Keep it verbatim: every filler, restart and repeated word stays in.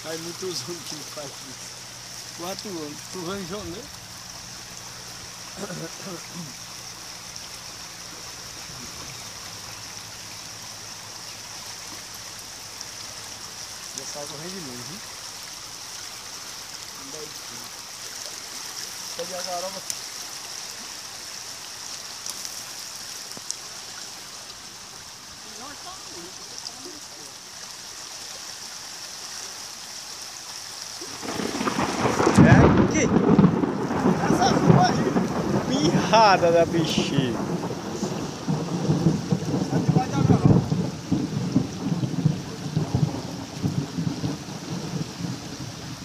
Faz muitos anos que não faz isso. Quatro anos. Tu ranjou, né? Já sai correndo de novo, viu? Anda aí, filho. Pede a garoba. Não, está muito. É aqui. Essa rua aí. Mirrada da bexiga.